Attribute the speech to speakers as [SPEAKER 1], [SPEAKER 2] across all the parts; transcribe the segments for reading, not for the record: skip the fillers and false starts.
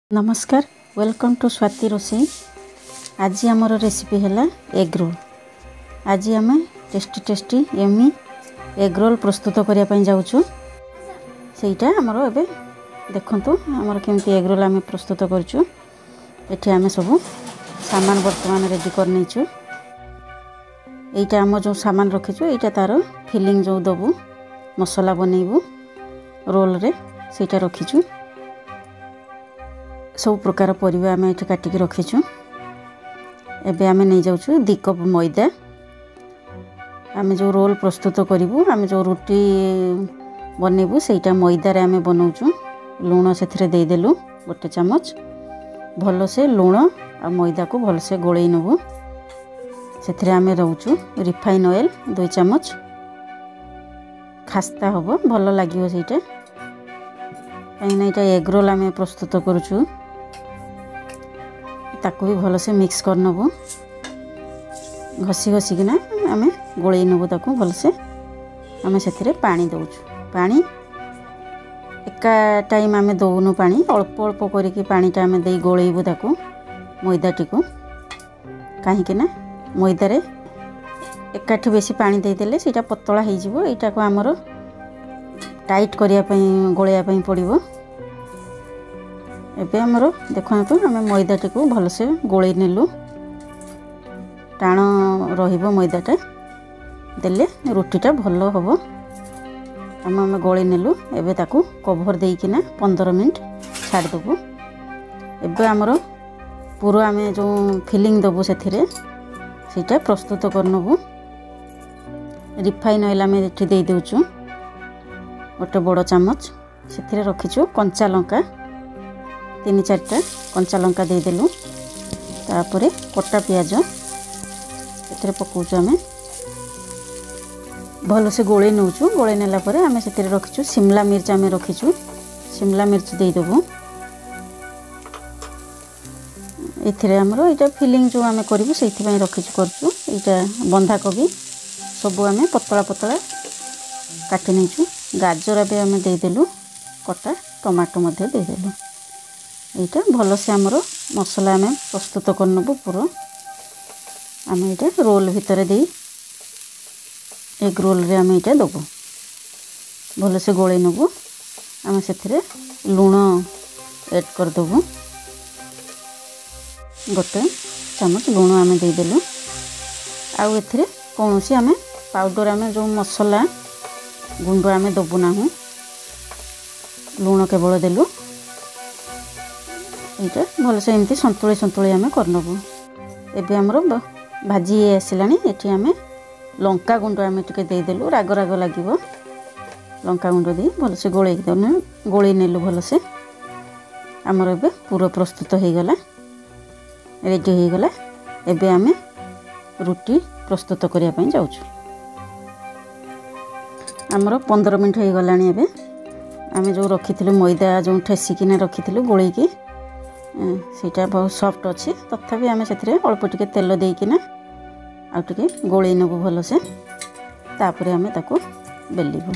[SPEAKER 1] नमस्कार welcome to Swati रोसई। आज आमर रेसिपी है एग रोल। आज आम टेस्टी यमी एग रोल प्रस्तुत करने जाऊँ। सेटा आमर एबे देखंतु आमर केमती एग रोल आम प्रस्तुत करछु। एठी आम सब सामान वर्तमान रेडी कर नैछु। एटा आम जो सामान रखीछु एटा तार फिलिंग जो दबु मसला बनैबु रोल रे सेटा रखीछु। सब प्रकार परिबा आम एठी काटिकी रखीछु। एबे आम नहीं जाउछु 2 कप मैदा। आम जो रोल प्रस्तुत करिवु आम जो रोटी बनैबु सेटा मैदा रे आम बनाउछु। लूण सेथिरे देई देलु 1 चम्मच। भल से लूण आ मैदा को भल से गोळै नबु। सेथिरे आम रहउछु रिफाइन ऑयल 2 चम्मच। खास्ता हबो भल लागिवो सेटा। काइना एटा एग रोल आम प्रस्तुत करूछु। ताको भी भल से मिक्स कर नबु। घसी घसी किना आम गोळै नबु ताको भल से। आम सेथिरे पानी दउछु। पानी एका टाइम आम दउनु पानी अल्प अल्प करिकी पानीटा आम देई गोळैबु ताको मैदाटी को। काहे कि ना मैदा रे एकाठी बेसी पानी देई देले सेटा पतला हेइ जिवो। एटा को हमर टाइट करिया पई गोळैया पई पड़िबो। एबे हमर देखंतु हम मैदाटी को भल से गोळै नेलु। टाण रहिबो मैदाटा देले रोटीटा भल हबो। हम गोळै नेलु। एबे ताकू कवर देई किना 15 मिनिट छाड़ दबु। एबे हमर पूरा आम जो फिलिंग दबु सेथिरे सेटा प्रस्तुत करनबु। रिफाइन ऑयल आम एठी देई देउछु 1 बड़ चम्मच। सेथिरे रखिछु कंचा लंका 3-4टा कंचा लंका दे देलु। तापरे कटा प्याज सेथिरे पकाउछु। आम भल से गोळै नउछु। गोळै नेला परे आम सेथिरे रखिछु शिमला मिर्च। आम रखिछु शिमला मिर्च दे देबु। एथिरे हमरो एटा फिलिंग जो आम करिवु सेथि पई रखिछु करछु। एटा बंधा कोबी सब आम पतला पतला काटि नैछु। गाजर भी आम दे देलु। कटा टमाटो मध्ये दे देलु। एटा भल से हमरो मसला आम प्रस्तुत करनबु। पूरा आम एटा रोल भितर दे एग रोल रे आम एटा दबु। भल से गोळै नबु। आम सेथिरे लूण ऐड कर दबु। 1 चम्मच लूण आम दे देलु। आउ एथिरे कोनोसी आम पाउडर आम जो मसला गुंड आम दबु नाहु। लूण केवल देलु। एटा भल से एमती संतुली संतुली आम करनबु। एबे हमरो भाजी आसिलानी। एठी आम लंका गुंड आम टिके दे देलु। राग राग लागिवो। लंका गुंड दे भल से गोळै नेलु। भल से हमर एबे पूरा प्रस्तुत हो गला। रेडी हो गला। एबे आम रोटी प्रस्तुत करिया पई जाउछु। हमर 15 मिनिट हो गलानी। एबे आम जो रखिथिलु मैदा जो ठेसिकिना रखिथिलु गोळै की सेटा बहुत सॉफ्ट अछि। तथापि आम सेथिरे अल्प टिके तेल देइकिना आ टिके गोळै नबु भल से। तापरे आम ताको बेलिबु।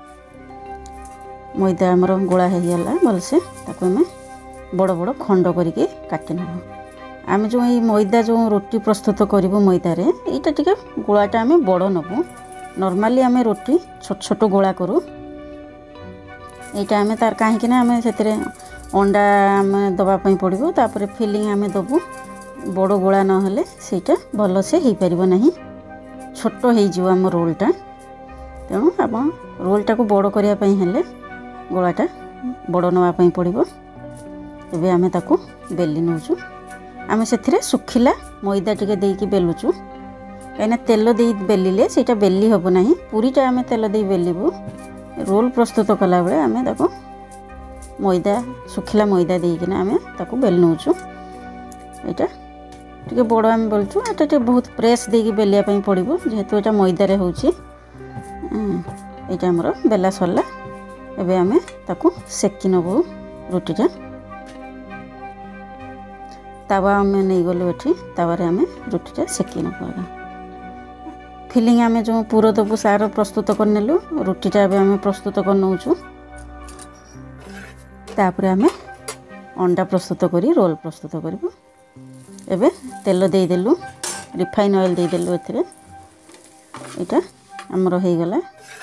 [SPEAKER 1] मैदा हमर गोळा हो गला भल से। ताको आम बड़ बड़ खंड करिके काटि नबु। आम जो ई मैदा जो रोटी प्रस्तुत करिवु मैदा रे एटा टिके गोळाटा आम बड़ नबु। नॉर्मली आम रोटी छोट छोट गोळा करू। एटा आम तार काहे कि ना आम सेथिरे अंडा आम दबा पई पड़िबो। तापरे फिलिंग आम दबु। बड़ गोळा न हेले सेटा भल से हेइ परिबो नाही। छोट हेइ जिवो आम रोलटा। तेणु आपण रोलटा को बड़ करिया पई हेले गोळाटा बड़ नवा पई पड़िबो। एबे आम ताको बेली नउछु। आम सेथिरे सुखिला मैदा टिके देइकी बेलुछु। काइना तेल देई बेलिले सेटा बेली हबो नाही। पूरीटा आम तेल देई बेलिबो। रोल प्रस्तुत कला बेले आम ताको मैदा सुखिला मैदा देइकिना आम ताको बेल नउछु। एटा टिके बड़ आम बेलछु। एटा टिके बहुत प्रेस देइकी बेलिया पई पड़िबो जेहेतु एटा मैदा रे होउची। एटा हमर बेला सरला। एबे आम ताको सेकी नबो रोटीटा। तावा आम नहीं गलु। एठी तावारे आम रोटीटा सेकी नबो। फिलिंग आम जो पूरा दबु सार प्रस्तुत करनेलु। रोटीटा आम प्रस्तुत कर नउछु। तापरे आम अंडा प्रस्तुत करी रोल प्रस्तुत करूँ। एबे तेल देदेलु रिफाइन ऑयल देदेलु एथिरे एटा हमर हो गला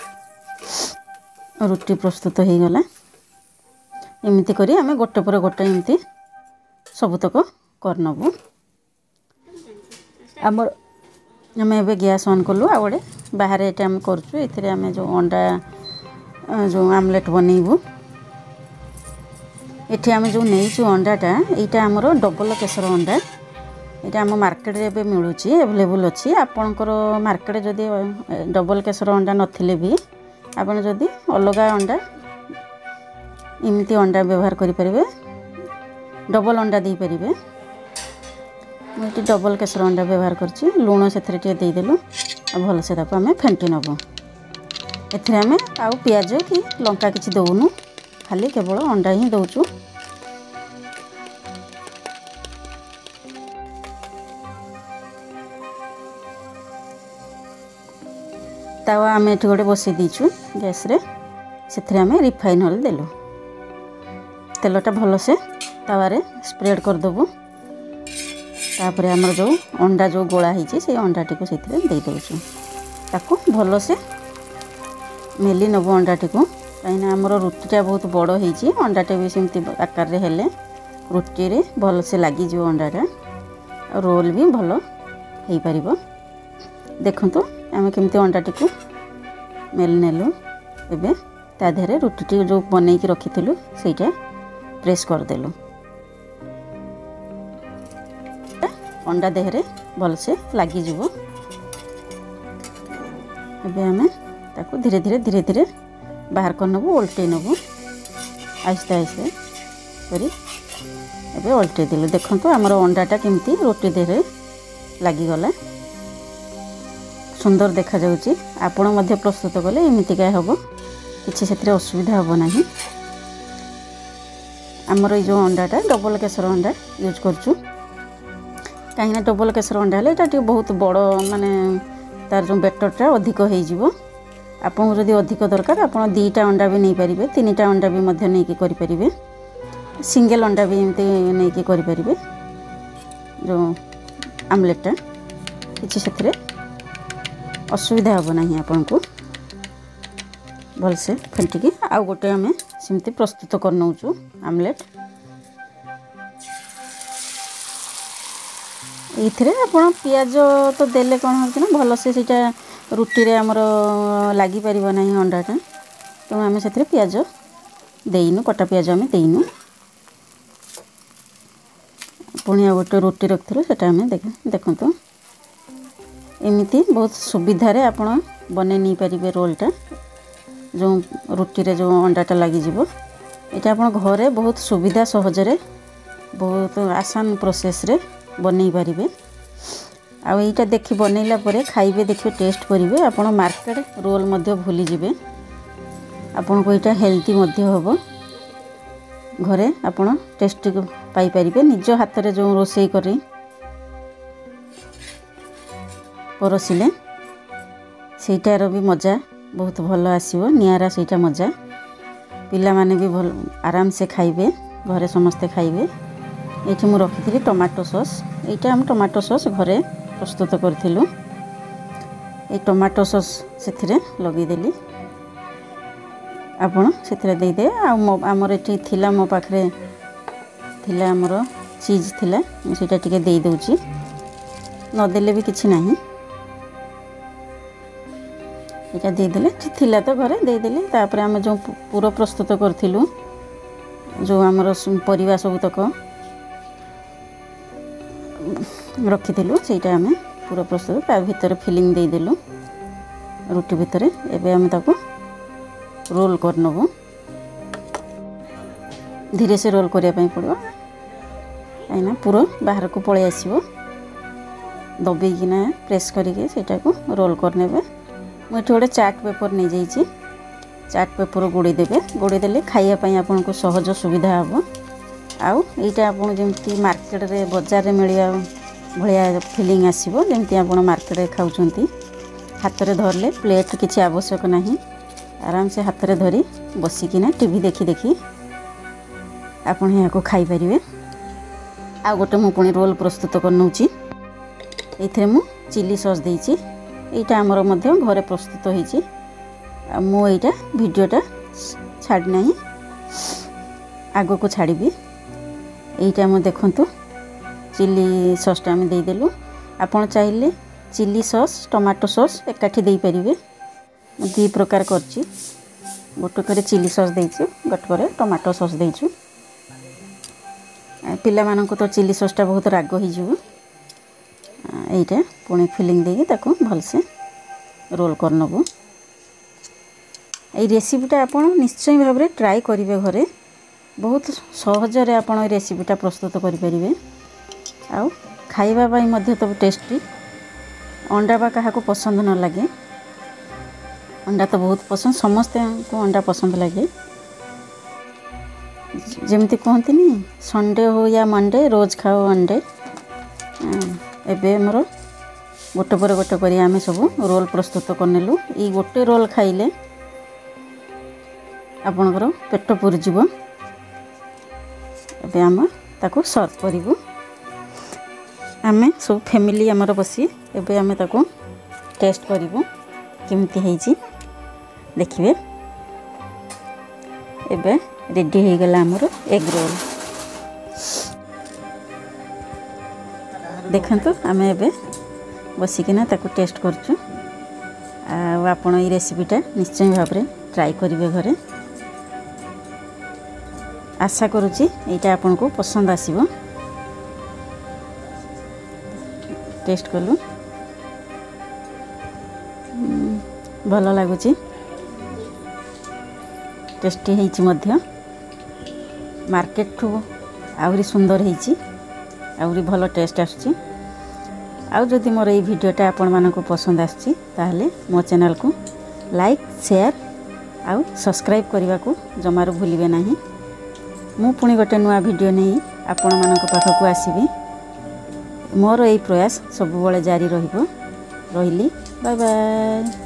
[SPEAKER 1] रुटी प्रस्तुत हो गला। एमती करी आमे गोटे पर गोटे एमती सबुतक करनबु। हमर आमे एबे गैस ऑन कलु आ गोटे बाहर एटा हम करछु एथिरे आमे जो अंडा जो आमलेट बनेइबु। एठी आमे जो नेइछु अंडाटा एटा हमर डबल केसर अंडा एटा हम मार्केट रे मिलुची अवेलेबल अछि। आपनकर मार्केट जदि डबल केसर अंडा नथिले भी आपण जदि अलगा अंडा इमती अंडा व्यवहार करि परिबे डबल अंडा दे परिबे। मुझे डबल केसर अंडा व्यवहार करछि। लूण सेथरे टे दे देलु आ भल से ताको हमें फेंटी नबो। एथरे हमें आउ प्याज कि लंका किछि दउनु खाली केवल अंडा ही दउछु। तावा आमे एठी गोटे बसि दीछु गैस रे सेथरे हमें रिफाइन ऑयल देलु। तेलटा भल से तावा रे स्प्रेड कर दबु। तापरे हमर जो अंडा जो गोळा हिची से अंडा टिको सेथरे दे दउछु। ताको भल से मेली नबो अंडा टिको काइना हमर रुटीटा बहुत बड़ हिची अंडाटा भी सेमती आकार रे हेले रुटी रे भल से लागी जो अंडाटा रोल भी भल हेई परिबो। देखंतु आमे केमती अंडा टिको मेली नेलु। एबे ता देहरे रुटी जो बनै की रखिथिलु सेटा प्रेस कर देलु। अंडा देहरे भल से लागी जिवो। एबे हमें ताको धीरे धीरे बाहर कर नबो उल्टे नबो आस्ते आस्ते करी एबे उल्टे देलु। देखंतु हमर अंडाटा केमती रोटी देहरे लागी गला सुंदर देखा जाउची। आपण मध्य प्रस्तुत कले एमिति का हबो किछि सेथरे असुविधा हबो नाही। हमर ए जो अंडाटा डबल केसर अंडा यूज करछु कहीं डबल केसर अंडा हेले एटा बहुत बड़ माने तार जो बेटरटा अधिक हो जिवो। आपन जदि अधिक दरकार आपन 2टा अंडा भी नहीं परिबे 3टा अंडा भी मध्य नहीं की करि परिबे सिंगल अंडा भी एमते नहीं की करि परिबे। जो आमलेटटा किछि सेथरे असुविधा हबो नाही। आपन को भल से फेंटिकी आ गोटे हमें सिमती प्रस्तुत कर नउचु आमलेट। इथरे आपण पियाज तो देले कोन होती ना भल से सेटा रुटी रे हमर लागी परिबो नाही अंडाटा तो हमें सेथरे पियाज देइनु कटा पियाज हमें देइनु। पुनिया गोटे रोटी रखथलु सेटा हमें देखंतु एमिति बहुत सुविधा रे आपण बने नहीं परिबे रोलटा जो रुटी रे जो अंडाटा लागी जिवो। एटा आपण घरे बहुत सुविधा सहज रे बहुत आसान प्रोसेस रे बनै पारिबे। आ एटा देखि बनैला परे खाइबे देखिए टेस्ट करिवे आपण मार्केट रोल मध्य भूली जिवे। आपण को एटा हेल्दी मध्य होबो घरे आपण टेस्टी पाई परिबे। निज हाथ रे जो रोसई करी परसिले सेटार भी मजा बहुत भल आसीबो नियारा सेटा मजा पिला माने भी भल आराम से खाइबे घरे समस्ते खाइबे। एठी मु रखिथिली टमाटो सॉस एटा हम टमाटो सॉस घरे प्रस्तुत करथिलु। ए टमाटो सॉस सेथिरे लगी देली आपण सेथिरे देई दे। आ हमर एठी थिला मो पाखरे थिला हमर चीज थिला मु सेटा टिके देई दोउची न देले भी किछि नाही। एटा देई देले थिला तो घरे देई देली। तापर हम जो पूरा प्रस्तुत करथिलु जो हमर परिवा सब तक रखिथिलु सेटा हमें पूरा प्रस्तुत ता भीतर फिलिंग दे देलु रुटी भीतर। एबे हम ताको रोल कर नबो धीरे से रोल करिया पई पड़ो काइना पूरा बाहर को पळे आसीबो दबे किना प्रेस करिके सेटा को रोल कर नेबे। मु एठी गोटे चार्ट पेपर नै जाईची चार्ट पेपर गोड़ी देबे गोड़ी देले खाइया पई आपन को सहज सुविधा हबो। आउ एटा आपन जेमती मार्केट रे बाजार रे मिलिया भलिया फिलिंग आसीबो जेमती आपन मार्केट रे खाउचंती हाथ रे धरले प्लेट किछि आवश्यक नाही आराम से हाथ रे धरी बसिकिना टीवी देखी देखी आपण यहाँ खाई पारिबे। आ गोटे मु पुणी रोल प्रस्तुत करनौची। एथिरे मु चिली सॉस देइची। एटा हमर मध्य घरे प्रस्तुत होईची। मु एटा वीडियोटा छाड़ नाही, आगो को छाड़बी। एटा मु देखंतु चिली सॉसटा हम दे देलु। आपण चाहिले चिली सॉस टमाटो सॉस एकाठी दे परिबे। दी प्रकार करची। गोटे करे चिली सॉस देइची, गोटे करे टमाटो सॉस देइछु। पिला माननको तो चिली सॉसटा बहुत राग होई जिवो। एटा पुणी फिलिंग देगी ताको भल से रोल करनबो। ए रेसिपीटा आपण निश्चय भाव में ट्राई करिवे घरे। बहुत सहज रे आपण ए रेसिपीटा प्रस्तुत करि परिबे। आउ खाइबा पई मध्य तो टेस्टी। अंडा बा काहा को पसंद न लगे। अंडा तो बहुत पसंद, समस्ते को अंडा पसंद लगे। जेमती कहते नहीं संडे हो या मंडे रोज खाओ अंडे। एबे मोर गोटे पर गोटे करी आमे सब रोल प्रस्तुत करनेलु। ई गोटे रोल खाइले आपनकर पेट पुर जीव। एबे आम ताको सर्व करिवु। आमे सब फैमिली हमर बसी एबे आमे ताको टेस्ट करिवु केमती हेची देखिए। एबे रेडी हो गला हमर एग रोल। देखंतु आमे एबे बसिकिना ताको टेस्ट करछु। आ आपण ई रेसिपीटा निश्चय भाव में ट्राई करिवे घरे। आशा करूची एटा आपन को पसंद आसीबो। टेस्ट कलु भल लागुची, टेस्टी हेची मध्य। मार्केट ठू आउरी सुंदर हेची, आउरी भल टेस्ट आसुची। आउ जदि मोर এই ভিডিওটা आपण मानको पसंद आसची ताहले मो चैनल को लाइक शेयर आउ सब्सक्राइब करने को जमारू भूलिबे नाही। मु पुणी गोटे नुआ वीडियो नहीं आपण मानको पाखकु आसीबी। मोर এই प्रयास सब बळे जारी रहिबो। रहिली, बाय बाय।